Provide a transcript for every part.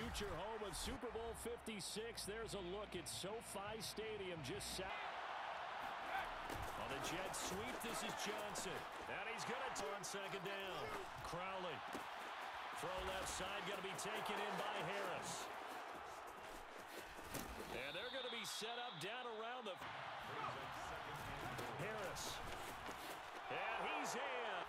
future home of Super Bowl 56. There's a look at SoFi Stadium just south. On the jet sweep, this is Johnson. And he's going to on second down. Crowley. Throw left side, going to be taken in by Harris. And they're going to be set up down around the... Harris. And he's in.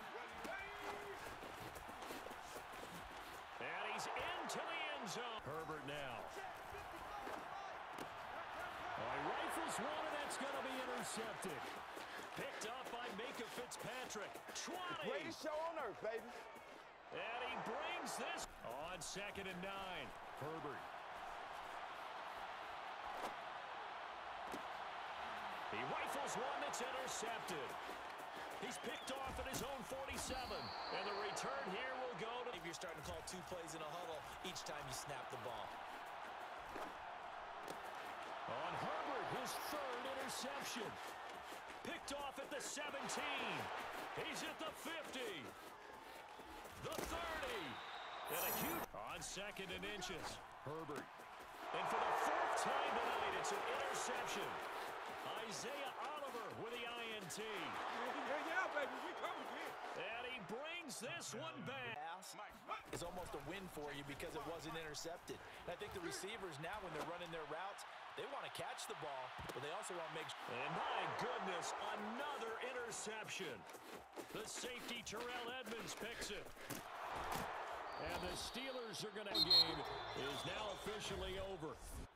And he's into the end zone. Herbert now. He rifles one, and that's going to be intercepted. Picked up by Micah Fitzpatrick. 20. Greatest show on earth, baby. And he brings this on 2nd and 9. Herbert. He rifles one that's intercepted. He's picked off at his own 47. And the return here will go to... If you're starting to call 2 plays in a huddle each time you snap the ball. On Herbert, his 3rd interception. Picked off at the 17. He's at the 50. The 30. And a huge... On 2nd and inches. Herbert. And for the 4th time tonight, it's an interception. Isaiah Oliver with the INT. Yeah, baby, we coming here. And he brings this one back. It's almost a win for you because it wasn't intercepted. And I think the receivers now, when they're running their routes, they want to catch the ball, but they also want to make sure. And my goodness, another interception. The safety, Terrell Edmonds, picks it. And the Steelers are going to... game is now officially over.